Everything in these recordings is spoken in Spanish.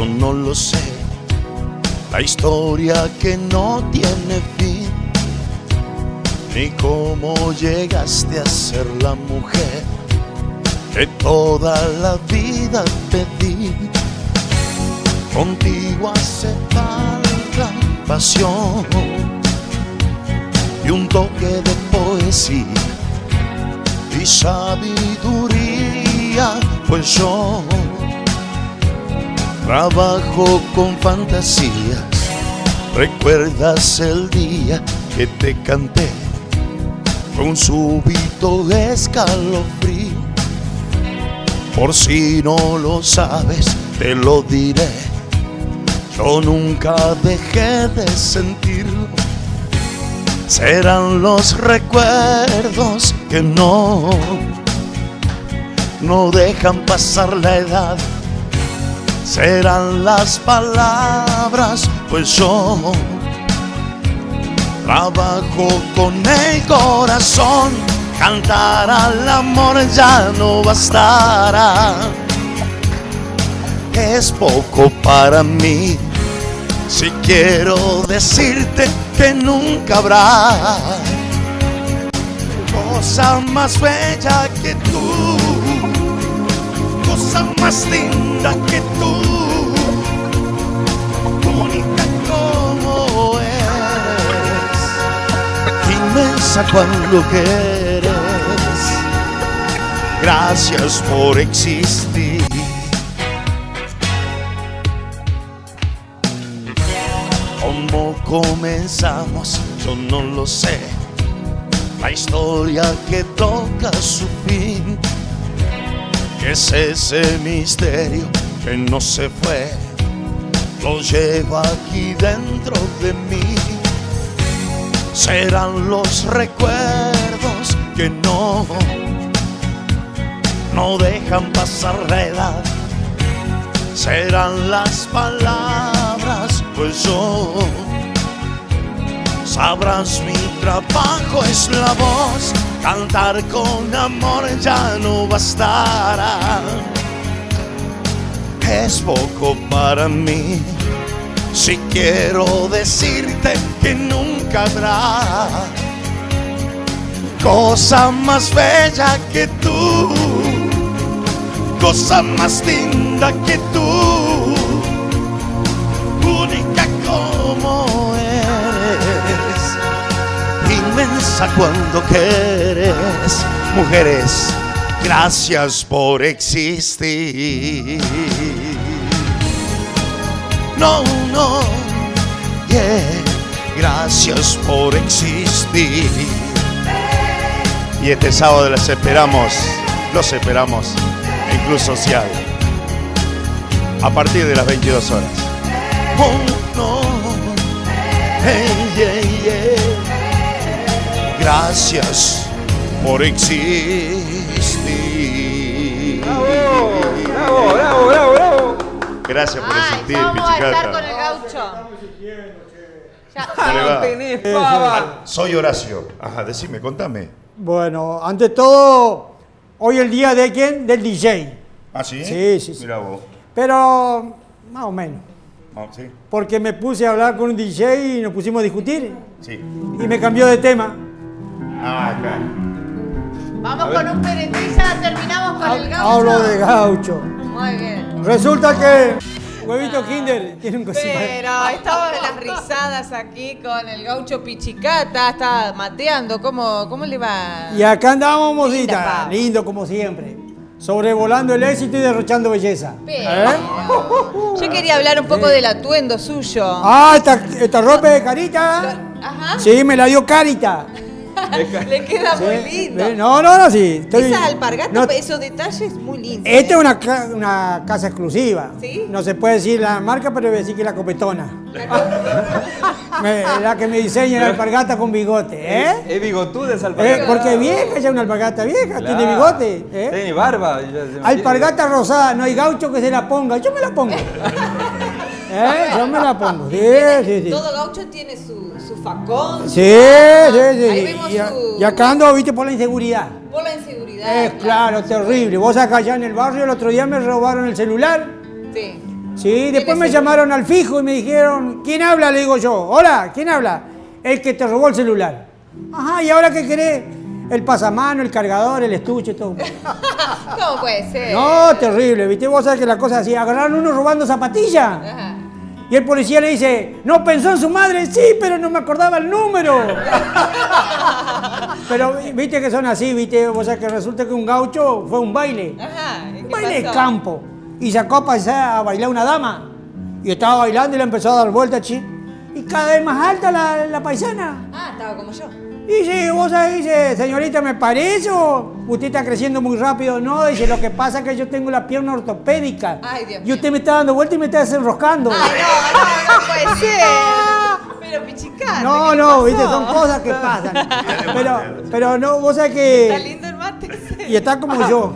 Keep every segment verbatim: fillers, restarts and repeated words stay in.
yo no lo sé. La historia que no tiene fin, ni cómo llegaste a ser la mujer que toda la vida pedí. Contigo hace falta pasión y un toque de poesía y sabiduría, pues yo trabajo con fantasías. ¿Recuerdas el día que te canté con un súbito escalofrío? Por si no lo sabes, te lo diré. Yo nunca dejé de sentirlo. Serán los recuerdos que no, no dejan pasar la edad. Serán las palabras, pues yo trabajo con el corazón. Cantar al amor ya no bastará. Es poco para mí si quiero decirte que nunca habrá cosa más bella que tú, cosa más linda que tú, única como eres, inmensa cuando quieres. Gracias por existir. ¿Cómo comenzamos? Yo no lo sé. La historia que toca su fin, que es ese misterio que no se fue, lo llevo aquí dentro de mí. Serán los recuerdos que no, no dejan pasar la edad. Serán las palabras, pues yo sabrás mi trabajo es la voz. Cantar con amor ya no bastará. Es poco para mí si quiero decirte que nunca habrá cosa más bella que tú, cosa más linda que tú, única como eres, inmensa cuando quieres. Mujeres, gracias por existir. No, no, yeah, gracias por existir. Y este sábado las esperamos, los esperamos en Club Social a partir de las veintidós horas. Oh, no, hey, yeah, yeah. Gracias por existir. Bravo, bravo, bravo, bravo, bravo. Gracias por existir, vamos a estar Pichicata. con el gaucho. Ya. ¿Cómo le va? Tenés pava. Soy Horacio. Ajá, decime, contame. Bueno, ante todo, hoy el día de quién? Del D J. ¿Ah, sí? Sí, sí, sí. Mira vos. Pero, más o menos. Ah, ¿sí? Porque me puse a hablar con un D J y nos pusimos a discutir. Sí. Y me cambió de tema. Ah, acá. Vamos con un perete y ya terminamos con el gaucho. Hablo de gaucho. Muy bien. Resulta que Huevito Kinder tiene un cosito. Pero estaban las risadas aquí con el gaucho Pichicata, está mateando. ¿Cómo, cómo le va? Y acá andamos, Linda mozita. pava. Lindo como siempre. Sobrevolando el éxito y derrochando belleza. Pero, ¿Eh? yo quería hablar un poco del atuendo suyo. Ah, esta, esta ropa de Carita. Ajá. Sí, me la dio Carita. Le queda muy Sí. lindo. No, no, no, sí. Estoy- Esa alpargata, no- esos detalles muy lindos. Esta es una, ca- una casa exclusiva. ¿Sí? No se puede decir la marca, pero voy a decir que es la Copetona. Me- la que me diseña la alpargata con bigote, ¿eh? Es bigotuda esa Eh, alpargata. porque es vieja, ya es una alpargata vieja, Claro. tiene bigote. ¿eh? Tiene barba. ya se me Alpargata rosada, no hay gaucho que se la ponga, yo me la pongo. ¿Eh? Yo me la pongo. Sí, sí, sí. Todo gaucho tiene su, su facón. Sí, su sí, arma. sí. Ahí vemos Y, a- su... y acá ando, viste, por la inseguridad. Por la inseguridad. Es claro, terrible. Vos acá allá en el barrio el otro día me robaron el celular. Sí. Sí, después es me el- llamaron al fijo y me dijeron, ¿quién habla? Le digo yo, hola, ¿quién habla? El que te robó el celular. Ajá, ¿y ahora qué querés? El pasamano, el cargador, el estuche, todo. ¿Cómo puede ser? No, terrible, ¿viste? Vos sabés que la cosa así, agarraron uno robando zapatillas. Ajá. Y el policía le dice, ¿no pensó en su madre? Sí, pero no me acordaba el número. Pero viste que son así, viste, vos sabés que resulta que un gaucho fue a un baile. Ajá. ¿y Un qué baile de pasó? campo. Y sacó a pasar a bailar una dama. Y estaba bailando y le empezó a dar vueltas, chi. Y cada vez más alta la, la paisana. Ah, estaba como yo. Y dice, vos sabés, dice, señorita, ¿me parece o usted está creciendo muy rápido? No, dice, lo que pasa es que yo tengo la pierna ortopédica. Ay, Dios y mío. usted me está dando vueltas y me está desenroscando. Ay, no, no, no puede ser. Pero pichicate. No, ¿qué no, pasó? viste, son cosas que pasan. Pero, pero no, vos sabés Está que... lindo el mate. Y está como yo.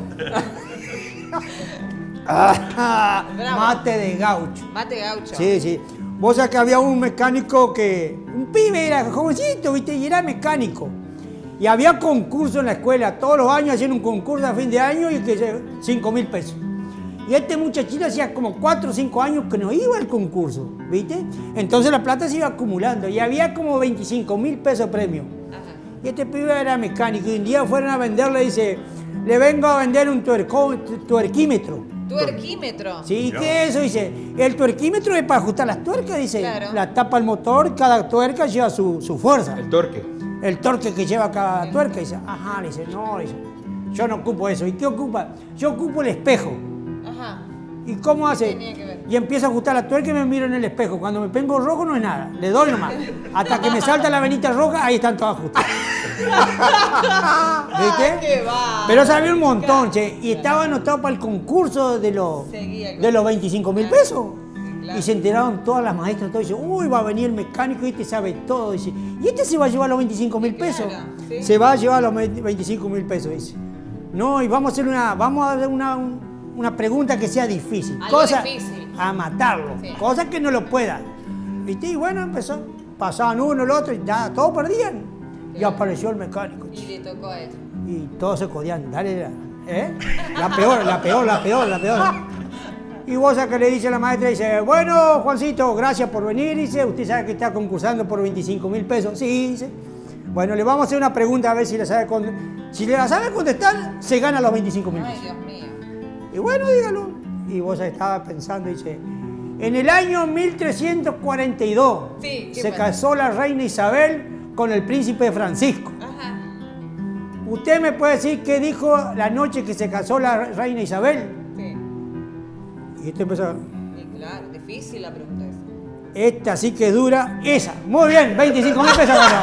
Ah, Bravo. mate de gaucho. Mate gaucho. Sí, sí. Vos sabés que había un mecánico que... Un pibe, era jovencito, viste, y era mecánico. Y había concurso en la escuela. Todos los años hacían un concurso a fin de año y que cinco mil pesos. Y este muchachito hacía como cuatro o cinco años que no iba al concurso, ¿viste? Entonces la plata se iba acumulando y había como veinticinco mil pesos premio. Ajá. Y este pibe era mecánico y un día fueron a venderle, dice, le vengo a vender un tuerco- tu- tuerquímetro. Tuerquímetro. Sí, ¿qué es eso? Dice, el tuerquímetro es para ajustar las tuercas, dice. Claro. La tapa el motor, cada tuerca lleva su, su fuerza. El torque. El torque que lleva cada tuerca. Dice, ajá, le dice, no, dice, yo no ocupo eso. ¿Y qué ocupa? Yo ocupo el espejo. Ajá. ¿Y cómo hace? Tenía que ver. Y empiezo a ajustar la tuerca y me miro en el espejo. Cuando me pongo rojo no es nada, le doy nomás. Hasta que me salta la venita roja, ahí están todos ajustados. ¿Viste? qué va. Pero sabía un montón, che. Y estaba anotado para el concurso de los, Seguía el de los veinticinco mil pesos. claro. Y se enteraron todas las maestras, todo. Dice, uy, va a venir el mecánico y este sabe todo. Dice, y este se va a llevar los veinticinco mil pesos. Claro, sí. Se va a llevar los veinticinco mil pesos, dice. No, y vamos a hacer una, vamos a hacer una, una pregunta que sea difícil. Algo cosa difícil. a matarlo. Sí. Cosas que no lo puedan. ¿Viste? Y bueno, empezó. Pasaban uno, el otro, y ya, todos perdían. Y Claro. apareció el mecánico. Y le tocó a él. Y todos se codían, dale, la- ¿eh? La peor, la peor, la peor, la peor. Y vos a que le dice la maestra, dice, bueno, Juancito, gracias por venir, dice, usted sabe que está concursando por veinticinco mil pesos. Sí, dice. Bueno, le vamos a hacer una pregunta a ver si la sabe contestar. Si le la sabe contestar, se gana los veinticinco mil Ay, pesos. Dios mío. Y bueno, dígalo. Y vos estaba pensando, dice, en el año mil trescientos cuarenta y dos Sí, ¿qué se pasó? casó la reina Isabel con el príncipe Francisco. Ajá. ¿Usted me puede decir qué dijo la noche que se casó la reina Isabel? Sí. Y usted empezó, Y claro, difícil la pregunta esa. esta sí que es dura, esa. Muy bien, veinticinco mil pesos ganó.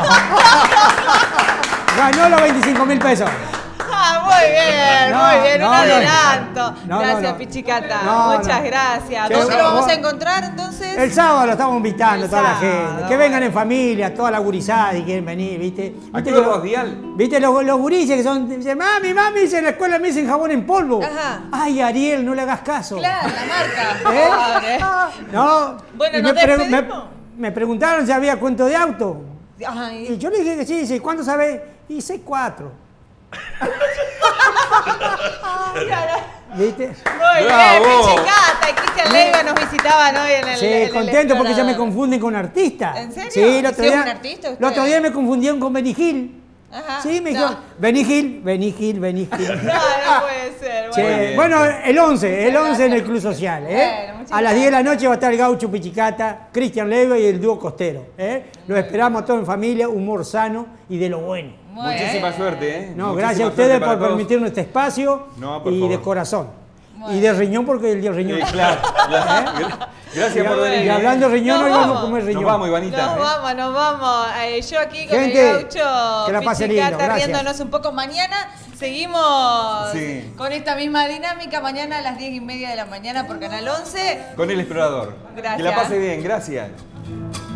Ganó los veinticinco mil pesos. Ah, muy bien, No, muy bien, no, un no. adelanto. No, no, gracias, no. Pichicata. No, Muchas no. gracias. Che, ¿Dónde no, lo vamos vos- a encontrar entonces? El sábado lo estamos invitando El a toda la sábado, gente. Que vengan bueno. en familia, toda la gurizada y quieren venir, ¿viste? ¿A ¿Viste qué que hora lo- vas, Dial? ¿Viste los, los gurises que son? Dicen, mami, mami, dice en la escuela me dicen jabón en polvo. Ajá. Ay, Ariel, no le hagas caso. Claro, la marca. ¿Eh? Pobre. No. Bueno, y ¿nos me, pre- me, despedimos? me preguntaron si había cuento de auto. Ay, Y yo le dije que sí, dice, ¿cuánto sabes? Y sé cuatro. ¿Viste? muy bien, Bravo. Pichicata. Y Cristian Leiva nos visitaban hoy en el. Sí, en el contento porque ya me Explorador. confunden con artista. ¿En serio? Sí, el otro ¿Sí es día, un artista usted? el otro día me confundieron con Benny Hill. Ajá. Sí, me No. dijeron, Benny Hill, Benny Hill, Benny Hill. No, no puede ser. Che, Bueno. bien. bueno, el once, el Muchas once en el gracias. Club Social. ¿eh? Bueno, muchas a las diez de la noche va a estar el Gaucho Pichicata, Cristian Leiva y el dúo Costero. ¿eh? Los esperamos todos en familia, humor sano y de lo bueno. Muy Muchísima bien. suerte, ¿eh? No, Muchísima gracias a suerte ustedes para por todos. permitirnos este espacio No, por y de favor. corazón. Bueno. Y de riñón porque el día riñón. Eh, claro, claro. Gracias Y, por venir. y ¿eh? hablando de riñón, Nos hoy vamos vamos. a comer riñón. Nos vamos, Ivanita. Nos ¿eh? vamos, nos vamos. Eh, yo aquí con Gente, el gaucho que la pase Pichicata, lindo, gracias. riéndonos un poco. Mañana seguimos Sí. con esta misma dinámica. Mañana a las diez y media de la mañana por Canal once. Con el explorador. Gracias. Que la pase bien, gracias.